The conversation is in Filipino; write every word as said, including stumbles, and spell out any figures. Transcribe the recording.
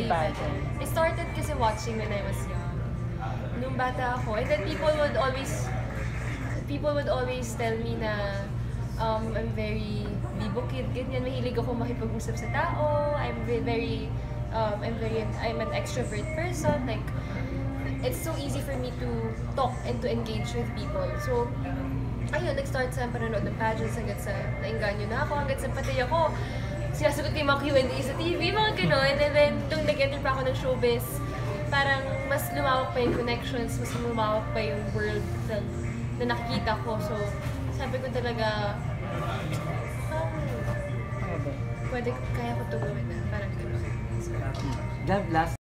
pageant? I started kasi watching when I was young. Nung bata ako, and then people would always, people would always tell me na um, I'm very bibo kid, ganyan. Mahilig ako makipag-usap sa tao. I'm very, um, I'm very, I'm an extrovert person. Like, it's so easy for me to talk and to engage with people. So, ayun, nag-start sa panonood ng pageants hanggang sa nainganyo na ako, hanggang sa pati ako, sinasagot ko yung mga Q and A sa T V, mga gano'n. And then, nung nag-enter pa ako ng showbiz, parang mas lumawak pa yung connections, mas lumawak pa yung world na, na nakikita ko. So, sabi ko talaga, oh, pwede, kaya ko ito gawin na, parang gano'n. So, Gab, last